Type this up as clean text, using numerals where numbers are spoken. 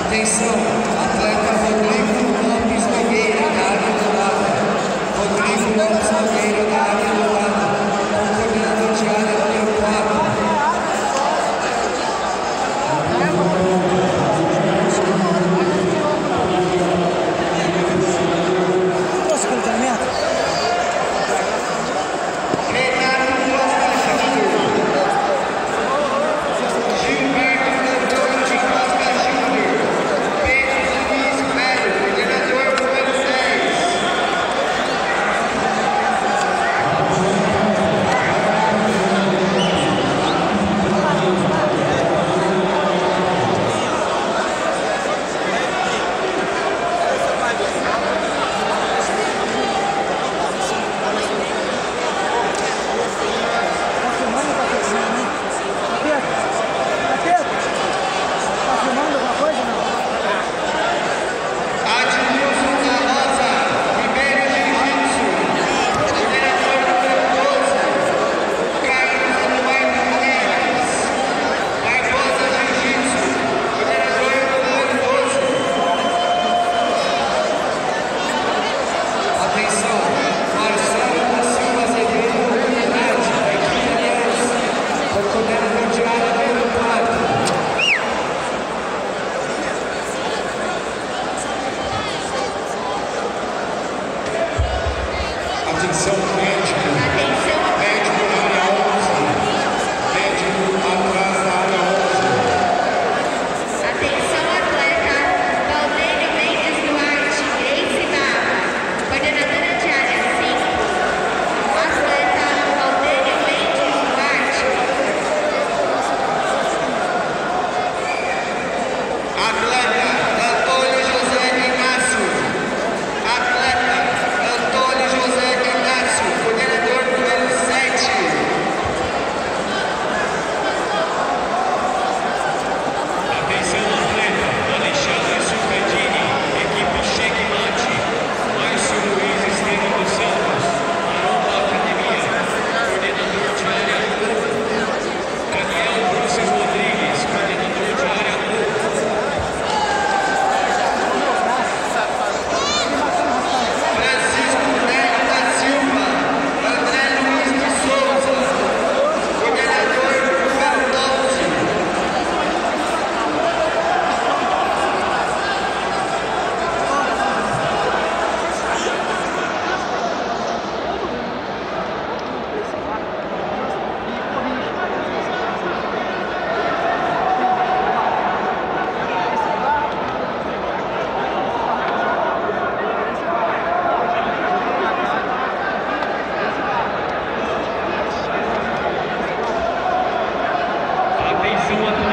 Atenção, atleta Rodrigo Lopes Nogueira, da área dourada. Rodrigo Lopes Nogueira, da área dourada. Coordenador de área número 4. Atenção médico, médico na área 11, médico atrás da área 11. Atenção atleta Valdênio Mendes Duarte, Grace Nava, coordenadora de área 5. Atleta Valdênio Mendes Duarte. Atleta Antônio José Inácio. Atleta Antônio José Inácio, coordenador número 7. Atenção atleta, Alexandre Silverdini, equipe Cheque Mate, Márcio Luiz Estevam dos Santos, Aromba Academia, coordenador de área 1, Daniel Bruce Rodrigues, coordenador de área 1. Francisco Neto da Silva, André Luiz de Souza, coordenador número 12. Atenção atleta.